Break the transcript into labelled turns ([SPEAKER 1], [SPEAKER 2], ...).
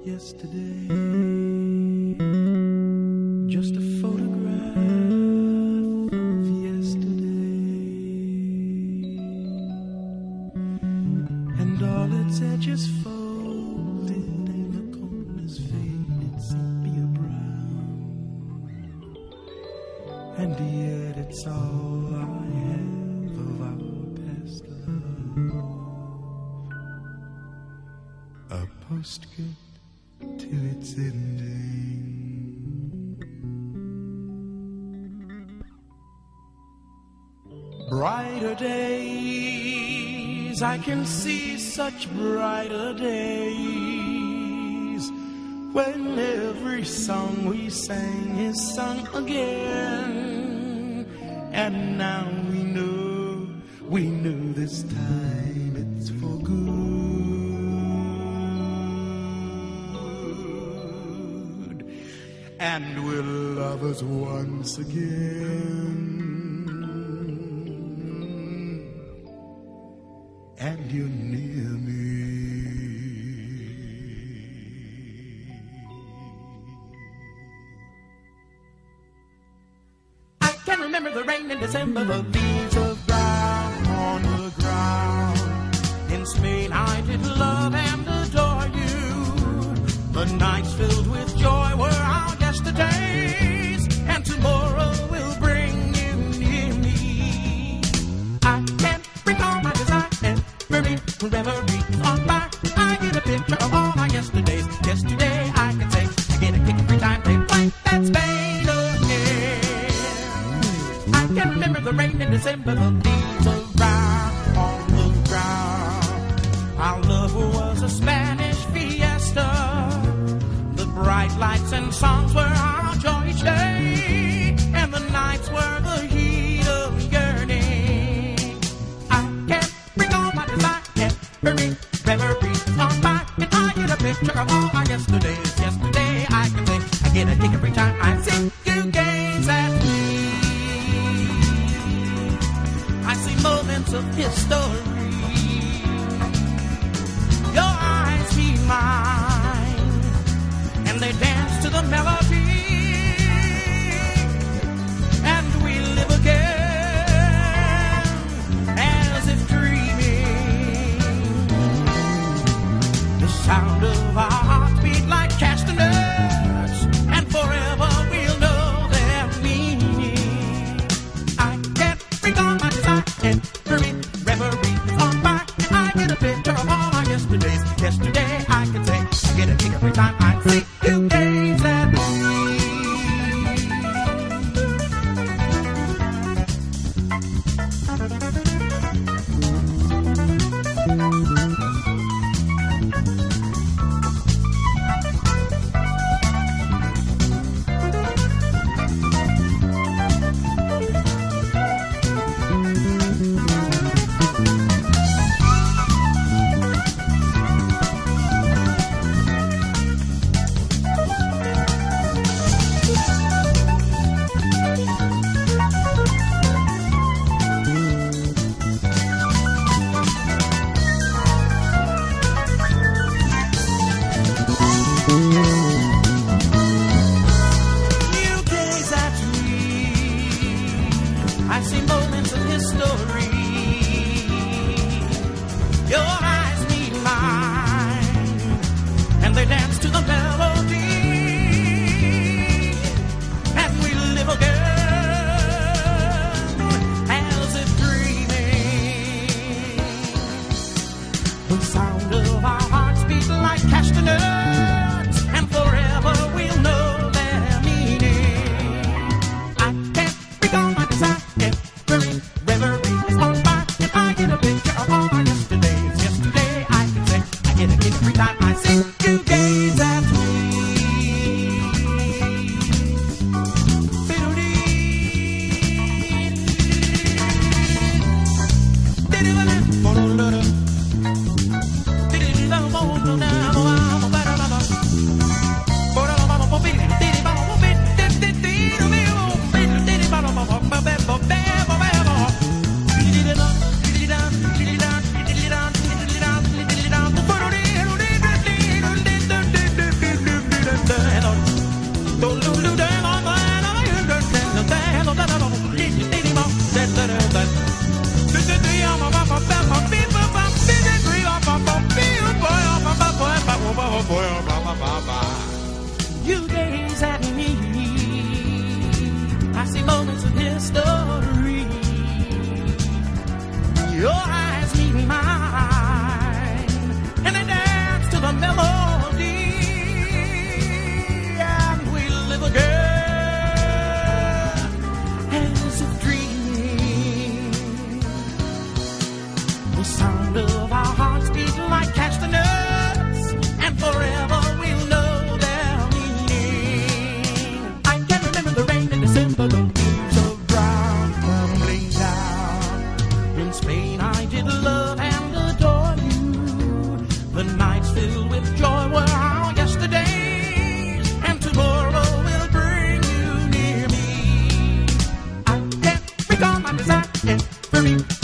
[SPEAKER 1] yesterday. Just a photograph of yesterday, and all its edges folded and the corners faded sepia brown, and yet it's all I have of our past love. A postscript to its ending. Brighter days, I can see such brighter days, when every song we sang is sung again. And now we know this time it's for good, and we're lovers once again. And you're near me. I can remember the rain in December, the leaves of brown on the ground. In Spain I did love and adore you. The nights filled with joy were our yesterdays, and tomorrow will bring you near me. I can't recall my desire. Memories on fire. I get a picture of all my yesterdays. Yesterday I can say I get a kick every time they play that Spain again. I can remember the rain in December, the leaves of brown on the ground. Our love was a Spanish fiesta. The bright lights and songs were our joy each day, and the nights were the heat of yearning. I can't recall my desire. Memories on fire, and I get a picture of all our yesterdays. Yesterday I can say I get a kick every time I see you gaze at me. I see moments of history. Your eyes meet mine, and they dance to the melody, and we live again as if dreaming. Sound of our hearts beat like castanets, and forever we'll know their meaning. I can't recall my desire, every reverie on fire, and I get a picture of all our yesterdays. Yesterday I can say I get a kick every time I see you gaze at me. Your eyes meet mine, and they dance to the melody, and we live again as if dreaming. The sound of our hearts beat like castanets, and forever we'll know their meaning. I can remember the rain in December, the leaves of brown tumbling down. In Spain I did love and adore you. The nights filled with joy were our yesterdays, and tomorrow will bring you near me. I can't recall my desire every